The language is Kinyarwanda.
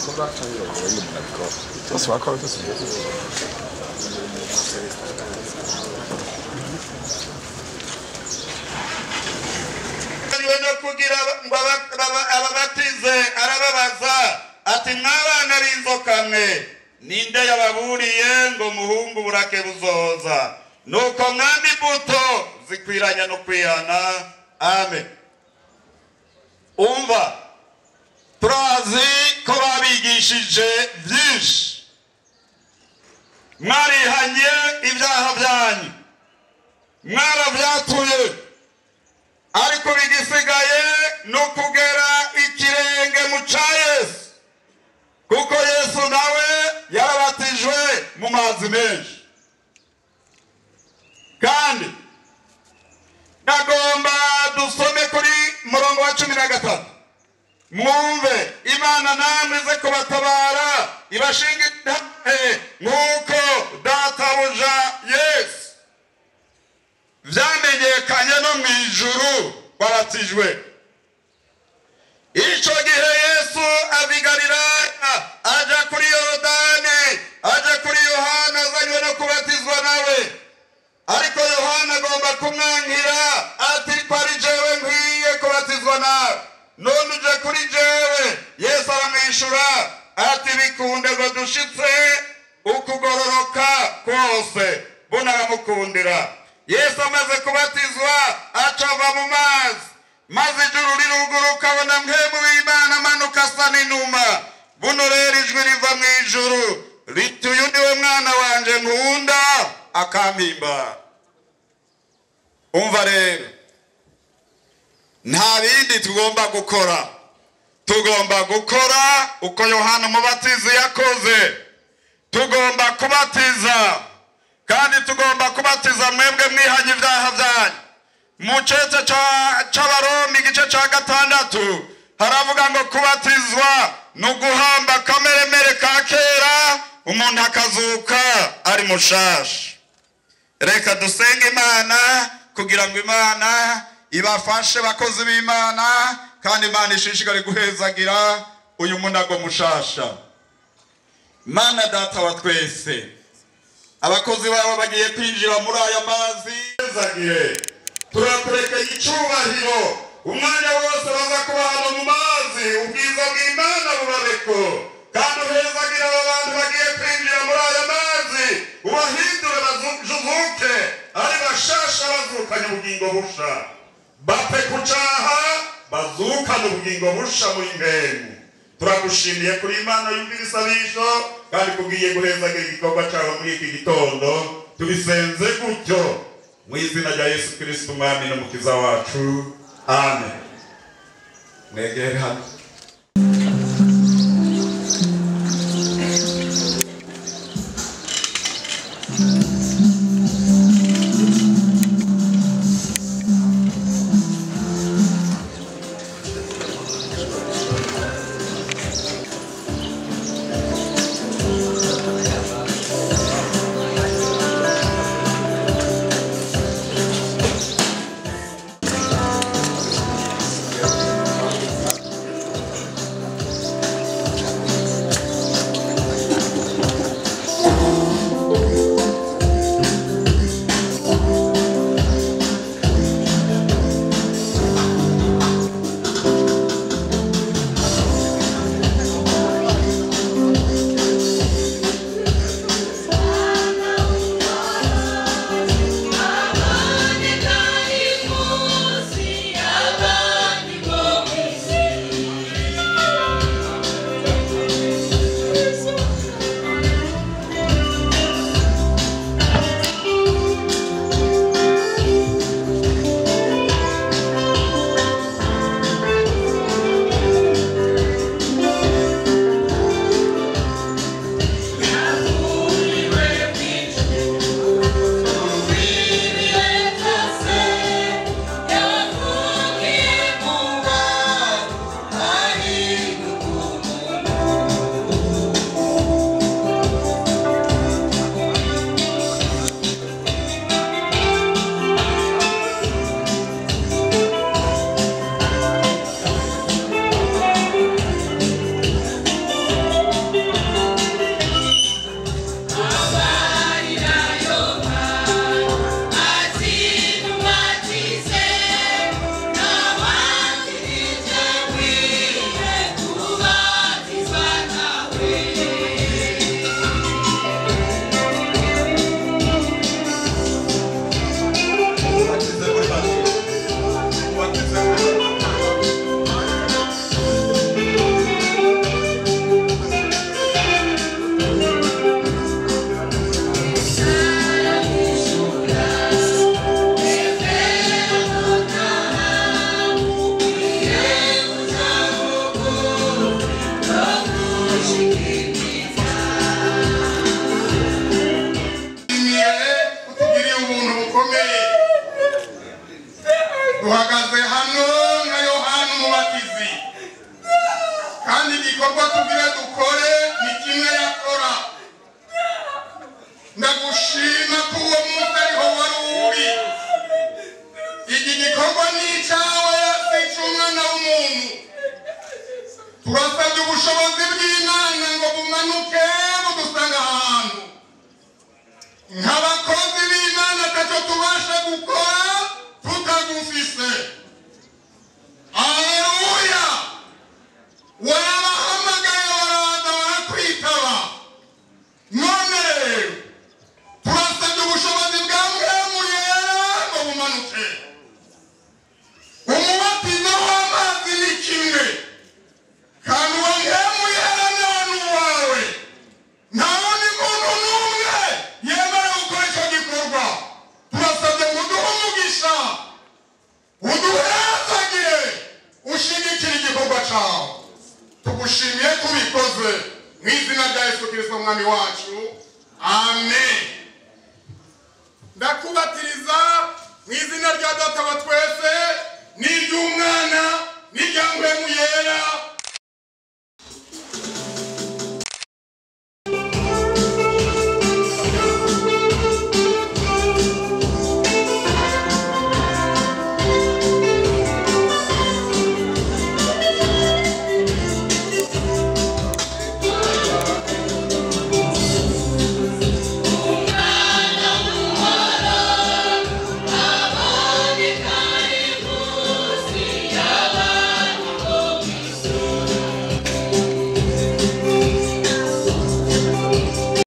Das war kalt, das kugira ababatize arababaza ati mwabana b'inzoka mwe ninde yababuriye ngo muhungu burake buzoza nuko mwambi imbuto zikwiranya no kwihana amen. Umva turazi ko babigishije byinshi mwarihanye ibyaha byanyu mwarabyatuye ariko bigisigaye no kugera ikirenge mu ca Yesu kuko Yesu nawe yarabatijwe mu mazi menshi kandi nagomba dusome kuri murongo wa 13 mwumve Imana namwe ze kubatabara ibashinga nk'uko databuja Yesu vyamenyekanye no mwijuru baratijwe. Ico gihe Yesu abigarira aja kuri Yorodani aja kuri Yohana azanywe no kubatizwa nawe ariko Yohana agomba kumwankira ati kwari jewe nkwiye kubatizwa nawe none uje kuri jewe. Yesu aramwishura ati bikunde ngo dushitse ukugororoka kwose bona aramukundira. Yesu amaze kubatizwa acava mu mazi maze ijuru riruguruka abona mpemu w'Imana amanuka asa n'inuma buno rero ijwi riva mu ijuru riti uyu niwe mwana wanje nkunda akampimba. Umva rero nta bindi tugomba gukora uko Yohana umubatizi yakoze. Tugomba kubatiza kandi tugomba kubatiza mwebwe mwihanye ibyaha byanyu. Mu cece c'Abaroma igice ca 6 haravuga ngo kubatizwa no guhamba kameremere ka kera umuntu akazuka ari mushasha. Reka dusenge Imana kugira ngo Imana ibafashe bakozi b'Imana kandi Imana ishishikare guhezagira uyu munago mushasha. Mana data wa twese abakozi babo bagiye kwinjira muri aya mazi zagire turakureka icubahiro umwanya wose baza kuba hano mu mazi ubwiza bw'Imana bubareko kandi uhezagira abantu bagiye kwinjira muri aya mazi ubahindure bazuke ari bashasha bazukanye ubugingo busha bape kucaha bazukanye ubugingo busha mu impemu. Turagushimiye kuri Imana yumvira isabisho kandi kugiye guhezagira igikorwa cyawe muri iki gitondo tubisenze gutyo mu izina rya Yesu Kristo umwami n'umukiza wacu amen. Mwegere hano igikorwa tubwire dukore ni kimwe yakora ndagushima ko uwo munsi ariho wari uri iki gikorwa ni icyawe yasica umwana w'umuntu turasabye ubushobozi bw'Imana ngo bumanuke budusanga ahantu nk'abakozi b'Imana atacyo tubasha gukora tutagufise Haleluya warabahamagaye baraza barakwitaba none rero turasabye ubushobozi bwa Mpwemu Yera ngo bumanuke umubatizo w'amazi ni kimwe kandi uwo Mpwemu Yera ni uwawe nta wundi muntu n'umwe yemerewe gukora icyo gikorwa turasabye ngo uduhe umugisha uduhezagire ushigikire igikorwa cyawe tugushimiye kubikoze mu izina rya Yesu Kristo umwami wacu amen.